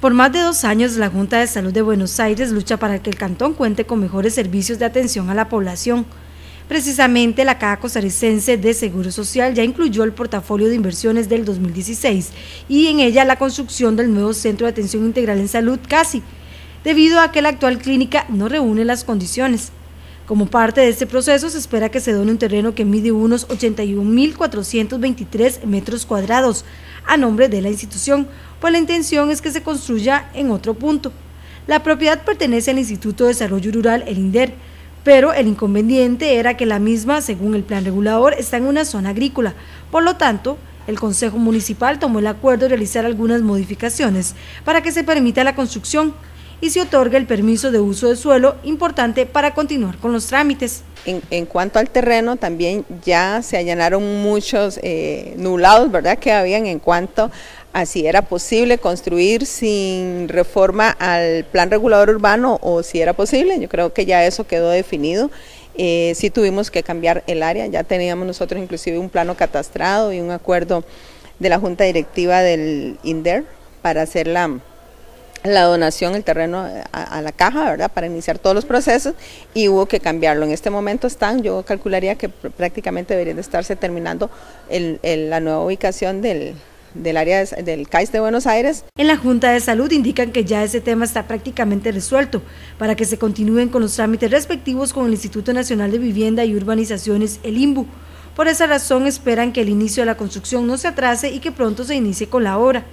Por más de 2 años, la Junta de Salud de Buenos Aires lucha para que el cantón cuente con mejores servicios de atención a la población. Precisamente, la Caja Costarricense de Seguro Social ya incluyó el portafolio de inversiones del 2016 y en ella la construcción del nuevo Centro de Atención Integral en Salud, CASI, debido a que la actual clínica no reúne las condiciones. Como parte de este proceso, se espera que se done un terreno que mide unos 81.423 metros cuadrados a nombre de la institución, pues la intención es que se construya en otro punto. La propiedad pertenece al Instituto de Desarrollo Rural, el INDER, pero el inconveniente era que la misma, según el plan regulador, está en una zona agrícola. Por lo tanto, el Consejo Municipal tomó el acuerdo de realizar algunas modificaciones para que se permita la construcción y se otorga el permiso de uso de suelo, importante para continuar con los trámites. En cuanto al terreno, también ya se allanaron muchos nublados, ¿verdad?, que habían en cuanto a si era posible construir sin reforma al plan regulador urbano o si era posible. Yo creo que ya eso quedó definido. Sí tuvimos que cambiar el área, ya teníamos nosotros inclusive un plano catastrado y un acuerdo de la Junta Directiva del INDER para hacer la donación, el terreno a la caja, ¿verdad?, para iniciar todos los procesos, y hubo que cambiarlo. En este momento yo calcularía que prácticamente debería de estarse terminando la nueva ubicación del área del CAIS de Buenos Aires. En la Junta de Salud indican que ya ese tema está prácticamente resuelto para que se continúen con los trámites respectivos con el Instituto Nacional de Vivienda y Urbanizaciones, el INVU. Por esa razón esperan que el inicio de la construcción no se atrase y que pronto se inicie con la obra.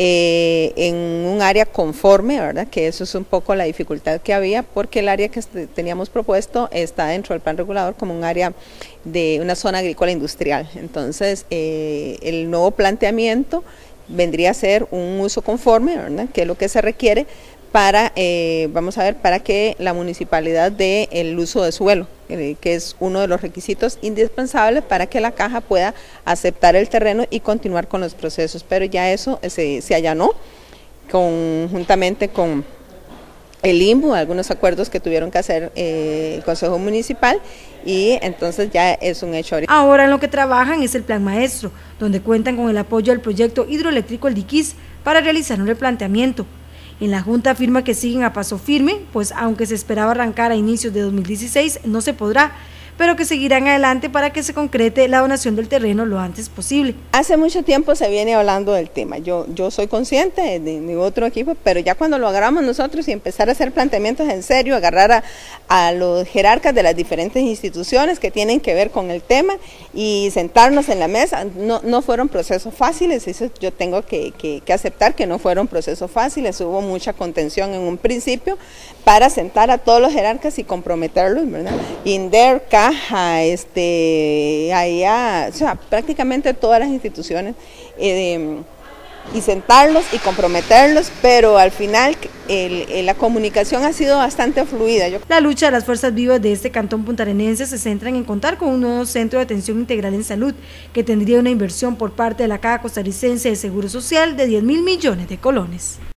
En un área conforme, ¿verdad?, que eso es un poco la dificultad que había, porque el área que teníamos propuesto está dentro del plan regulador como un área de una zona agrícola industrial. Entonces, el nuevo planteamiento vendría a ser un uso conforme, ¿verdad?, que es lo que se requiere para, vamos a ver, para que la municipalidad dé el uso de suelo, que es uno de los requisitos indispensables para que la caja pueda aceptar el terreno y continuar con los procesos. Pero ya eso se allanó conjuntamente con el INVU, algunos acuerdos que tuvieron que hacer el Consejo Municipal, y entonces ya es un hecho. Ahora en lo que trabajan es el plan maestro, donde cuentan con el apoyo del proyecto hidroeléctrico El Diquís para realizar un replanteamiento. En la Junta afirma que siguen a paso firme, pues aunque se esperaba arrancar a inicios de 2016, no se podrá, pero que seguirán adelante para que se concrete la donación del terreno lo antes posible. Hace mucho tiempo se viene hablando del tema, yo soy consciente de mi otro equipo, pero ya cuando lo agarramos nosotros y empezar a hacer planteamientos en serio, agarrar a los jerarcas de las diferentes instituciones que tienen que ver con el tema y sentarnos en la mesa, no fueron procesos fáciles, eso yo tengo que aceptar que no fueron procesos fáciles, hubo mucha contención en un principio para sentar a todos los jerarcas y comprometerlos, ¿verdad? INDER, Caja, allá, o sea, prácticamente todas las instituciones, y sentarlos y comprometerlos, pero al final la comunicación ha sido bastante fluida. La lucha de las fuerzas vivas de este cantón puntarenense se centra en contar con un nuevo centro de atención integral en salud, que tendría una inversión por parte de la Caja Costarricense de Seguro Social de 10.000 millones de colones.